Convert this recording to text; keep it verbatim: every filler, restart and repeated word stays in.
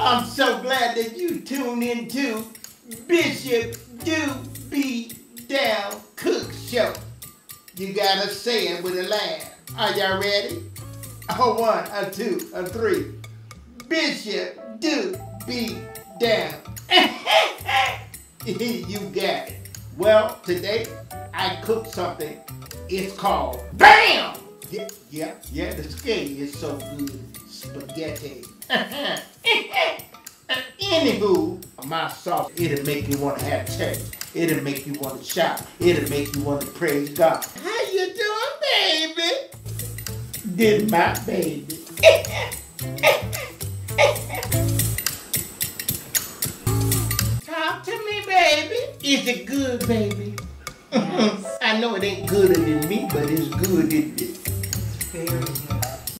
I'm so glad that you tuned into Bishop Do Be Down Cook Show. You gotta say it with a laugh. Are y'all ready? A one, a two, a three. Bishop Do Be Down. You got it. Well, today I cooked something. It's called BAAM! Yeah, yeah, yeah, the scale is so good. Spaghetti. Anywho, my sauce, it'll make you want to have church. It'll make you want to shout. It'll make you want to praise God. How you doing, baby? This my baby. Talk to me, baby. Is it good, baby? Yes. I know it ain't gooder than me, but it's good, isn't it? Very good.